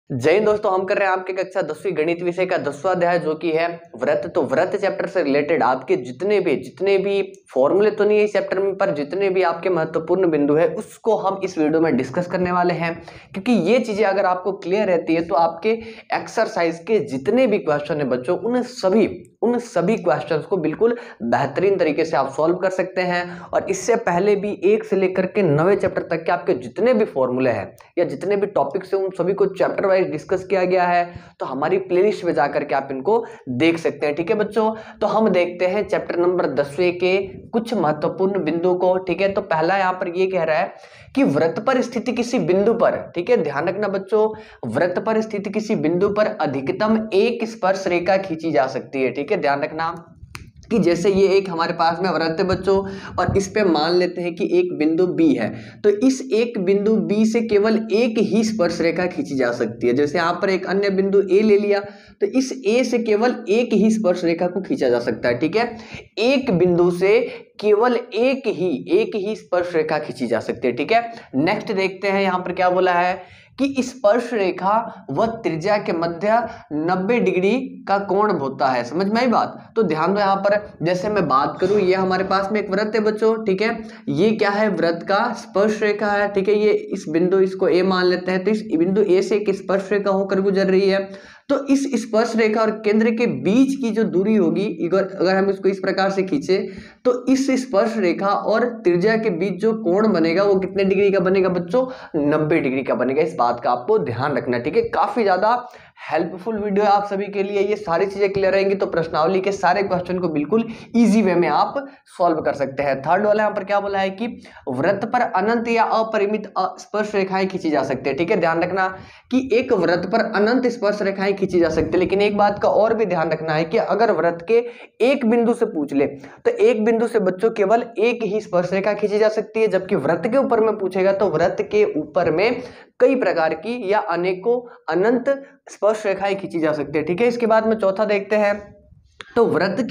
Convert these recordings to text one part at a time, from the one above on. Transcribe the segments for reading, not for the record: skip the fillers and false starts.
जय हिंद दोस्तों, हम कर रहे हैं आपके कक्षा 10वीं गणित विषय का 10वां अध्याय जो कि है व्रत। तो व्रत चैप्टर से रिलेटेड आपके जितने भी फॉर्मूले तो नहीं है इस चैप्टर में, पर जितने भी आपके महत्वपूर्ण बिंदु है उसको हम इस वीडियो में डिस्कस करने वाले हैं। क्योंकि ये चीजें अगर आपको क्लियर रहती है तो आपके एक्सरसाइज के जितने भी क्वेश्चन है बच्चों, उन सभी क्वेश्चंस को बिल्कुल बेहतरीन तरीके से आप सॉल्व कर सकते हैं। और इससे पहले भी 1 से लेकर के 9वें चैप्टर तक के आपके जितने भी फॉर्मूले हैं या जितने भी टॉपिक्स हैं उन सभी को चैप्टर वाइज डिस्कस किया गया है। तो हमारी प्लेलिस्ट में जाकर के आप इनको देख सकते हैं। ठीक है बच्चों, तो हम देखते हैं चैप्टर नंबर 10वें के कुछ महत्वपूर्ण बिंदु को। ठीक है, तो पहला यहाँ पर ये कह रहा है कि व्रत पर स्थिति किसी बिंदु पर, ठीक है ध्यान रखना बच्चों, व्रत पर स्थित किसी बिंदु पर अधिकतम एक स्पर्श रेखा खींची जा सकती है। ठीक है, ध्यान रखना कि जैसे ये एक हमारे पास में व्रत है बच्चों और इस पे मान लेते हैं कि एक बिंदु B है, तो इस एक बिंदु B से केवल एक ही स्पर्श रेखा खींची जा सकती है। जैसे यहाँ पर एक अन्य बिंदु A ले लिया तो इस A से केवल एक ही स्पर्श रेखा को खींचा जा सकता है। ठीक है, एक बिंदु से केवल एक ही स्पर्श रेखा खींची जा सकती है। ठीक है, नेक्स्ट देखते हैं यहाँ पर क्या बोला है कि स्पर्श रेखा व त्रिज्या के मध्य 90 डिग्री का कोण होता है। समझ में आई बात? तो ध्यान दो यहाँ पर, जैसे मैं बात करूं ये हमारे पास में एक वृत्त है बच्चों। ठीक है, ये क्या है? वृत्त का स्पर्श रेखा है। ठीक है, ये इस बिंदु इसको ए मान लेते हैं, तो इस बिंदु ए से एक स्पर्श रेखा होकर गुजर रही है। तो इस स्पर्श रेखा और केंद्र के बीच की जो दूरी होगी, अगर हम इसको इस प्रकार से खींचे तो इस स्पर्श रेखा और त्रिज्या के बीच जो कोण बनेगा वो कितने डिग्री का बनेगा बच्चों? 90 डिग्री का बनेगा। इस बात का आपको ध्यान रखना। ठीक है, काफी ज्यादा हेल्पफुल वीडियो है आप सभी के लिए। ये सारी चीजें क्लियर रहेंगी तो प्रश्नावली के सारे क्वेश्चन को बिल्कुल इजी वे में आप सॉल्व कर सकते हैं। थर्ड वाला यहाँ पर क्या बोला है कि वृत्त पर अनंत या अपरिमित स्पर्श रेखाएं खींची जा सकती है। ठीक है, ध्यान रखना कि एक वृत्त पर अनंत स्पर्श रेखाएं खींची जा सकती है, लेकिन एक बात का और भी ध्यान रखना है कि अगर वृत्त के एक बिंदु से पूछ ले तो एक बिंदु से बच्चों केवल एक ही स्पर्श रेखा खींची जा सकती है, जबकि वृत्त के ऊपर में पूछेगा तो वृत्त के ऊपर में कई प्रकार की या अनेकों अनंत स्पर्श रेखाएं खींची जा सकती है। ठीक है, इसके बाद में चौथा देखते हैं, तो वृत्त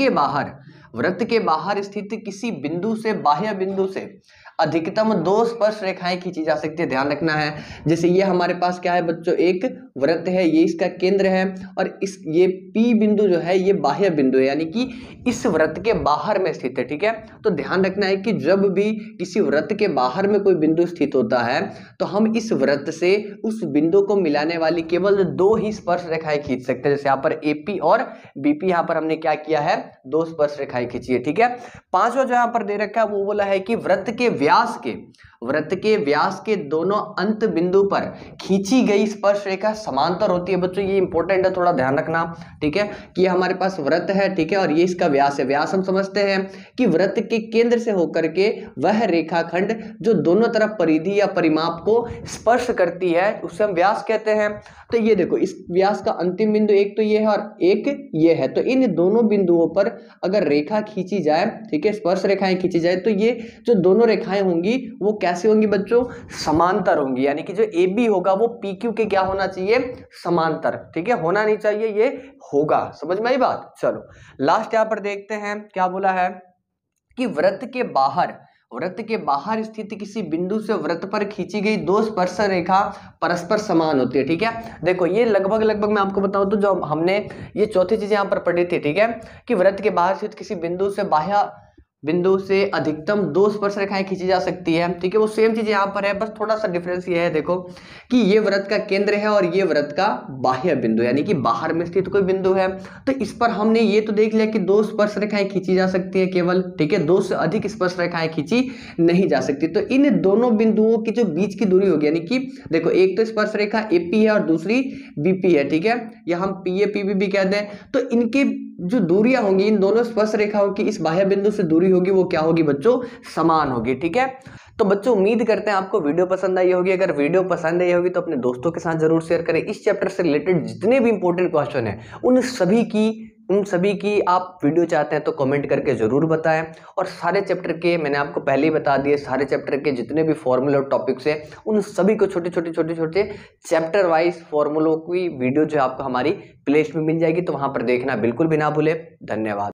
के बाहर स्थित किसी बिंदु से बाह्य बिंदु से अधिकतम 2 स्पर्श रेखाएं खींची जा सकती है। ध्यान रखना है, जैसे ये हमारे पास क्या है बच्चों? एक वृत्त है, ये इसका केंद्र है और ये P बिंदु जो है ये बाह्य बिंदु है, यानी कि इस वृत्त के बाहर में स्थित है। ठीक है, तो ध्यान रखना है कि जब भी किसी वृत्त के बाहर में कोई बिंदु स्थित होता है तो हम इस वृत्त से उस बिंदु को मिलाने वाली केवल 2 ही स्पर्श रेखाएं खींच सकते हैं। जैसे यहाँ पर AP और BP, यहाँ पर हमने क्या किया है? 2 स्पर्श रेखाएं खींची है। ठीक है, पांचवा जो यहाँ पर दे रखा है वो बोला है कि वृत्त के व्यास के दोनों अंत बिंदु पर खींची गई स्पर्श रेखा समांतर होती है। बच्चों ये इंपॉर्टेंट है, थोड़ा ध्यान रखना। ठीक है, कि हमारे पास वृत्त है, ठीक है, और ये इसका व्यास है। व्यास हम समझते हैं कि वृत्त के केंद्र से होकर के वह रेखाखंड जो दोनों तरफ परिधि या परिमाप को स्पर्श करती है उसे हम व्यास कहते हैं। तो ये देखो, इस व्यास का अंतिम बिंदु एक तो ये है और एक ये है, तो इन दोनों बिंदुओं पर अगर रेखा खींची जाए, ठीक है, स्पर्श रेखाएं खींची जाए, तो ये जो दोनों रेखाएं होंगी वो कैसे होंगी बच्चों? समांतर होंगी, यानी कि जो AB होगा वो PQ के क्या होना चाहिए? समांतर। ठीक है, होना नहीं चाहिए, ये होगा। समझ में आई बात? चलो लास्ट यहां पर देखते हैं क्या बोला है कि वृत्त के बाहर स्थित किसी बिंदु से वृत्त पर खींची गई 2 स्पर्श रेखा परस्पर समान होती है। ठीक है, देखो ये लगभग मैं आपको बताऊं तो जो हमने ये चौथी चीज यहां पर पढ़ी थी, ठीक है, कि वृत्त के बाहर स्थित किसी बिंदु से बाह्य बिंदु से अधिकतम 2 स्पर्श रेखाएं खींची जा सकती है। ठीक है, वो सेम चीज यहाँ पर है, बस थोड़ा सा डिफरेंस ये है, देखो कि ये वृत्त का केंद्र है और ये वृत्त का बाह्य बिंदु, यानी कि बाहर में स्थित कोई बिंदु है। तो इस पर हमने ये तो देख लिया कि 2 स्पर्श रेखाएं खींची जा सकती है केवल। ठीक है, 2 से अधिक स्पर्श रेखाएं खींची नहीं जा सकती। तो इन दोनों बिंदुओं की जो बीच की दूरी होगी, यानी कि देखो एक तो स्पर्श रेखा AP है और दूसरी BP है। ठीक है, या हम PA PB भी कहते हैं। तो इनके जो दूरियां होंगी, इन दोनों स्पर्श रेखाओं की इस बाह्य बिंदु से दूरी होगी वो क्या होगी बच्चों? समान होगी। ठीक है, तो बच्चों उम्मीद करते हैं आपको वीडियो पसंद आई होगी। अगर वीडियो पसंद आई होगी तो अपने दोस्तों के साथ जरूर शेयर करें। इस चैप्टर से रिलेटेड जितने भी इंपॉर्टेंट क्वेश्चन हैं उन सभी की आप वीडियो चाहते हैं तो कमेंट करके जरूर बताएं। और सारे चैप्टर के मैंने आपको पहले ही बता दिए, सारे चैप्टर के जितने भी फॉर्मूले और टॉपिक्स हैं उन सभी को छोटे चैप्टर वाइज फॉर्मूलों की वीडियो जो आपको हमारी प्लेलिस्ट में मिल जाएगी, तो वहां पर देखना बिल्कुल भी ना भूले। धन्यवाद।